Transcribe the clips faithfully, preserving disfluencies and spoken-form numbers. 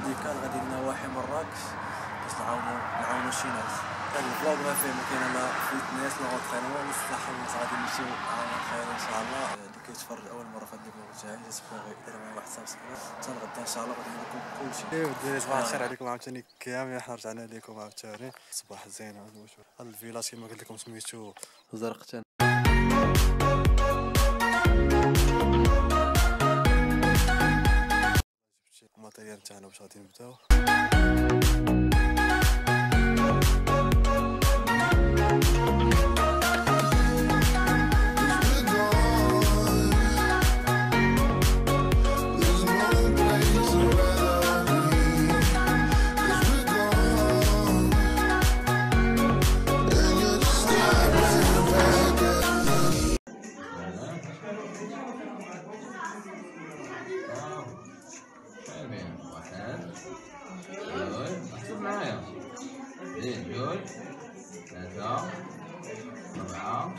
ميديكال غادي لنواحي مراكش باش نعاونو نعاونو شي ناس. هاد الفلوغ ما فيه ما كاين لا فيتنس لا اونطرينمون لا الصحه، غادي نمشيو عام خير ان شاء الله. اللي كيتفرج اول مره في هاد الفلوغ تاعي جيسبر يدير معايا واحد سبسكرايب حتى غدا ان شاء الله غادي نقول لكم كلشي. ايوا الدراري صباح الخير عليكم عاوتاني كامل، حنا رجعنا لكم عاوتاني صباح زين. هاد الفيلاج كما قلت لكم سميتو زرقتان. الماتيريال تاعنا باش غادي نبداو. زين جول ثلاثة أربعة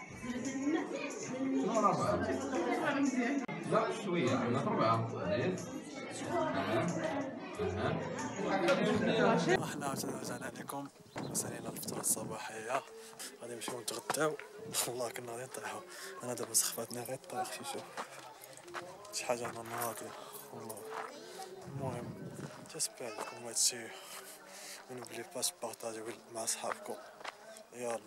شنو ربعة؟ لا شوية عندنا أربعة زين أها أها وحنا رجعنا لكم سالينا الفطور الصباحية غادي نمشيو نتغداو. والله كنا غادي نطيحو، أنا دابا سخفتني غير طيح شي شوف شي حاجة ناضية والله. المهم جيسبر لكم هادشي ونبلي باش تبارطاجيو مع صحابكم. يلا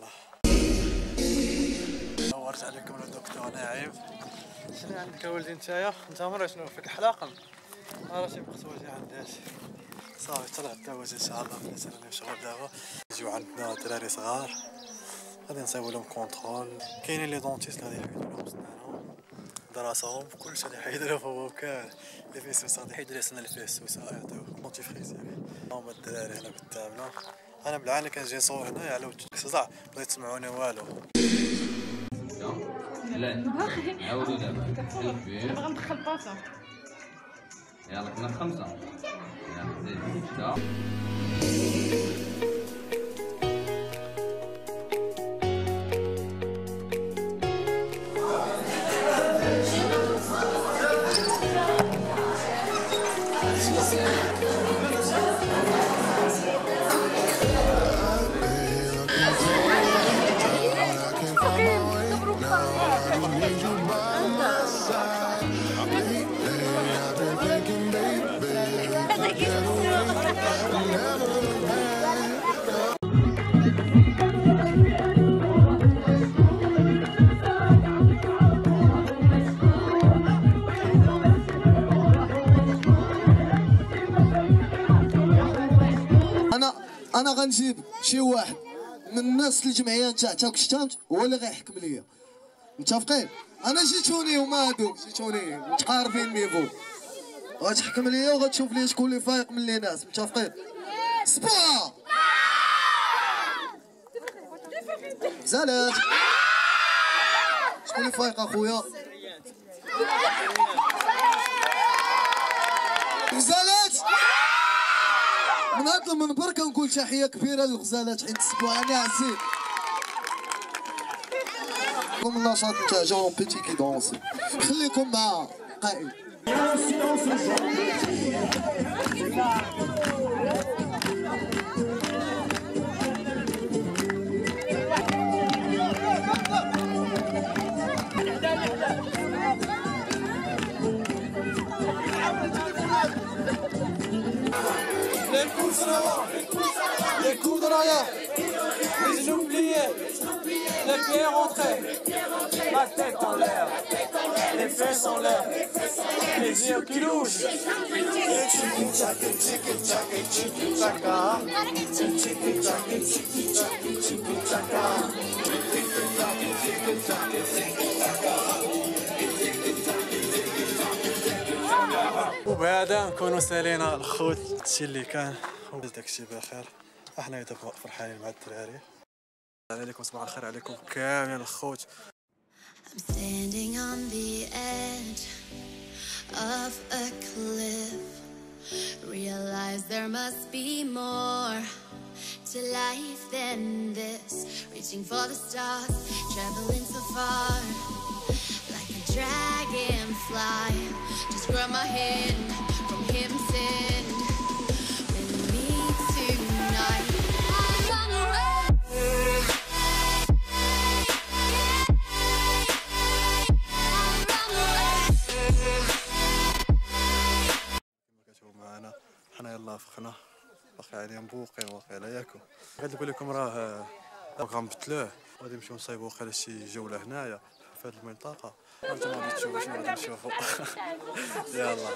نورت عليكم الدكتور نعيم. شنو عندك اولدي نتايا؟ انت مرة شنو فيك الحلاقم؟ راه شي وقت واجي عندهاش صافي طلع الدواج ان شاء الله. بلاتي راني شغل دابا يجيو عندنا دراري صغار غادي نصايبو لهم كونترول. كاينين لي دونتيست غادي يحيدو لهم سنانهم دراسهم كلشي غادي يحيدو له فوق كاع لي فيسوس غادي يحيدو لي سنان اللي فيه السوسه يعطيوه دونتي فريز. يعني هما الدراري هنا قدامنا. انا بالعاني كنجي نصور هنايا على وجه الصداع بغيت تسمعوني والو. لا نعاودو دابا باغا ندخل باصه. يلا كنا خمسة. يلا زيد ستة. انا انا غنجيب شي واحد من الناس الجمعيه نتاع تاكشتانت هو اللي غيحكم ليا. متفقين؟ انا جيتوني هما هادوك جيتوني متقاربين النيفو، غتحكم ليا وغتشوف لي شكون اللي فايق من لي ناس. متفقين؟ سبا زالت شكون اللي فايق اخويا؟ زالت من هاد المنبر كنقول تحيه كبيره للغزالات حيت الاسبوع ناعسين. كم النشاط نتاع جون بيتي كي دونسي. خليكم مع قائد. Les coups de l'arrière, les genoux pliés, les pieds rentrés, la tête en l'air, les fesses en l'air, les yeux qui louchent. وبهذا نكونوا سالينا الخوت هادشي اللي كان وداكشي بخير. احنا دابا فرحانين مع الدراري. عليكم صباح الخير عليكم كاملين الخوت. I'm standing on the edge of a cliff. Realize there must be more to life than this. Reaching for the stars, traveling so far, like a dragonfly. Just grab my hand from him, send حنا يلاه فخنا باقي عليهم بوقين واقيلا ياكو. غادي نقول لكم راه غنبدلوه وغادي نمشيو نصايبو واقيلا شي جوله هنايا في هذه المنطقه. انتم غادي تشوفوا شنو غادي نشوفوا. يلا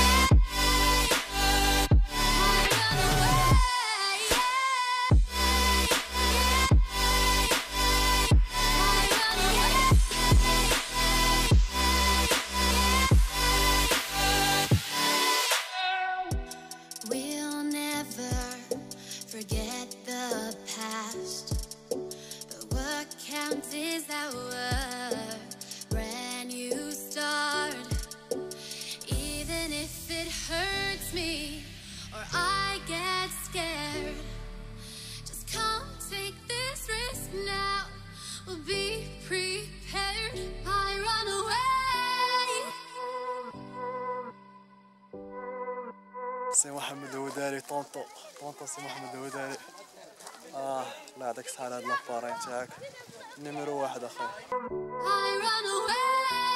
forget the past, but what counts is our brand new start. Even if it hurts me or I get scared, just come take this risk now. We'll be prepared. I run away. سي محمد هوداري طونطو طونطو سي محمد هوداري. اه الله يعطيك الصحة على هاد لاباري تاعك نيميرو واحد اخويا. I run away.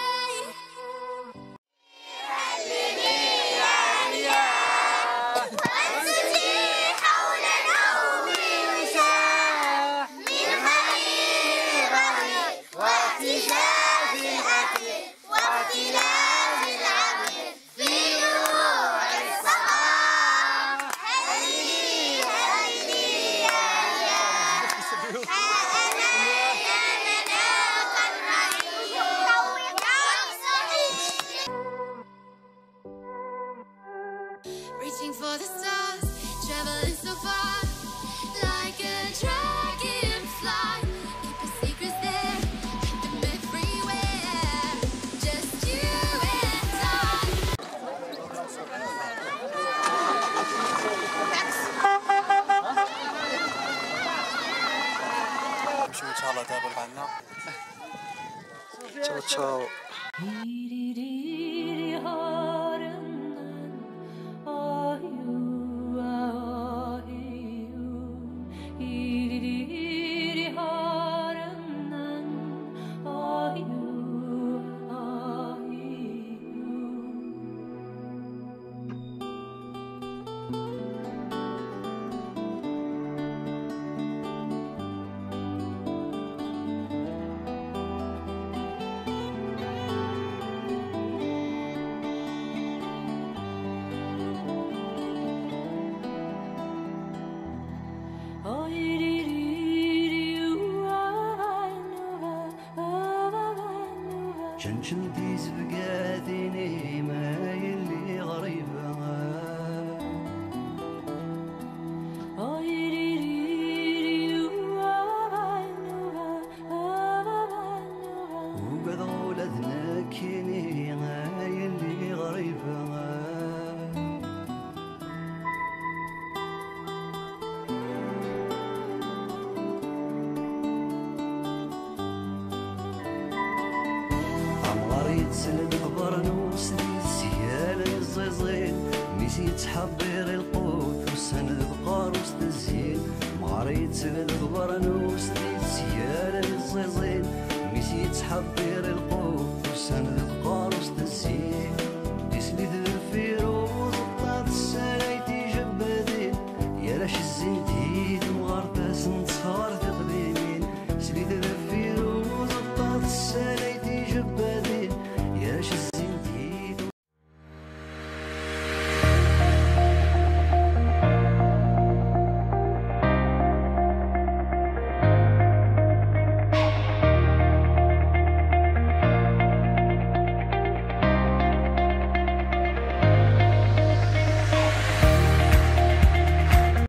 Reaching for the stars, traveling so far, like a dragonfly. Keep your secrets there, keep them everywhere. Just you and I. نمشيو ان شاء الله دابا معنا. تشاو تشاو. شنشن ديز بقاذيني ما يلي غريبة وقد غولدنا كيني ما يلي غريبة سلد قبرنوس سيال الزيزين مشيت حبير القوت وسند بقاروس تزين مغريت سلد قبرنوس سيال الزيزين مشيت حبير القوت وسند